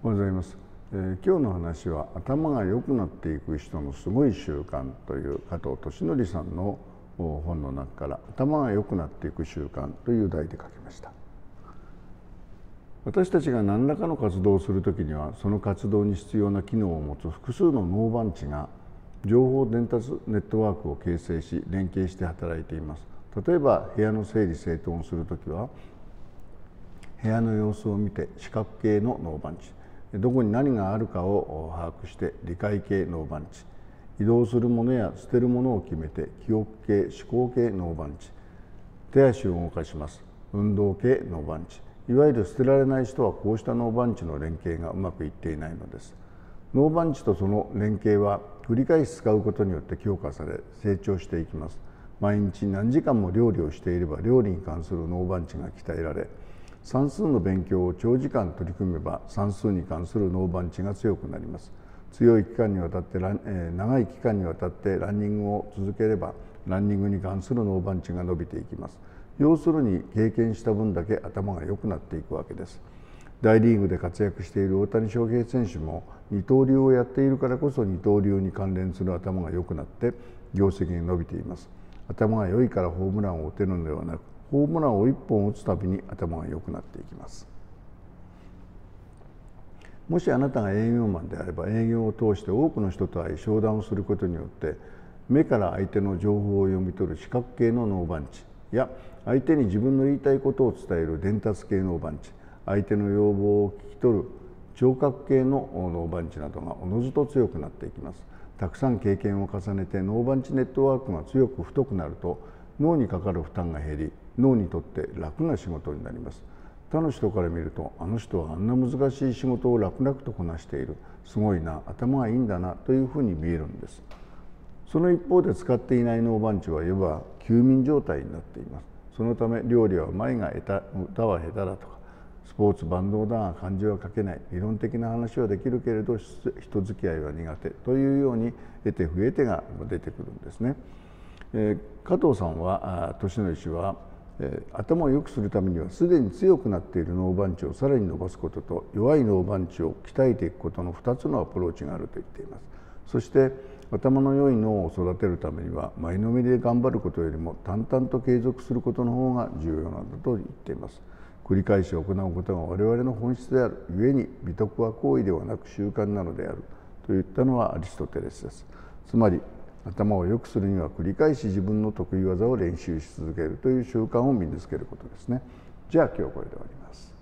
おはようございます。今日の話は頭が良くなっていく人のすごい習慣という加藤俊則さんの本の中から頭が良くなっていく習慣という題で書きました。私たちが何らかの活動をするときにはその活動に必要な機能を持つ複数の脳番地が情報伝達ネットワークを形成し連携して働いています。例えば部屋の整理整頓をするときは部屋の様子を見て視覚系の脳番地、どこに何があるかを把握して理解系脳番地、移動するものや捨てるものを決めて記憶系思考系脳番地、手足を動かします運動系脳番地。いわゆる捨てられない人はこうした脳番地の連携がうまくいっていないのです。脳番地とその連携は繰り返し使うことによって強化され成長していきます。毎日何時間も料理をしていれば料理に関する脳番地が鍛えられ、算数の勉強を長時間取り組めば算数に関する脳番地が強くなります。長い期間にわたってランニングを続ければランニングに関する脳番地が伸びていきます。要するに経験した分だけ頭が良くなっていくわけです。大リーグで活躍している大谷翔平選手も二刀流をやっているからこそ二刀流に関連する頭が良くなって業績が伸びています。頭が良いからホームランを打てるのではなく、ホームランを1本打つたびに頭が良くなっていきます。もしあなたが営業マンであれば、営業を通して多くの人と会い商談をすることによって目から相手の情報を読み取る視覚系の脳番地や相手に自分の言いたいことを伝える伝達系脳番地、相手の要望を聞き取る聴覚系の脳番地などがおのずと強くなっていきます。たくさん経験を重ねて脳番地ネットワークが強く太くなると脳にかかる負担が減り、脳にとって楽な仕事になります。他の人から見ると、あの人はあんな難しい仕事を楽々とこなしている、すごいな、頭がいいんだなというふうに見えるんです。その一方で使っていない脳番地はいわば休眠状態になっています。そのため料理はうまいが歌は下手だとか、スポーツ万能だが漢字は書けない、理論的な話はできるけれど人付き合いは苦手というように得手不得手が出てくるんですね。加藤さんは俊則氏は頭を良くするためにはすでに強くなっている脳番地をさらに伸ばすことと弱い脳番地を鍛えていくことの2つのアプローチがあると言っています。そして頭の良い脳を育てるためには前のめりで頑張ることよりも淡々と継続することの方が重要なんだと言っています。繰り返し行うことが我々の本質であるゆえに美徳は行為ではなく習慣なのであると言ったのはアリストテレスです。つまり頭を良くするには繰り返し自分の得意技を練習し続けるという習慣を身につけることですね。じゃあ今日これで終わります。